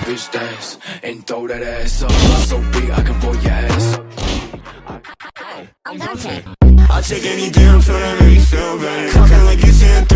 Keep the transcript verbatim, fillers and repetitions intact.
bitch dance and throw that ass up. So big I can blow your ass up. I'm dancing. I'll take any damn pill that make me feel better. Talking like you saying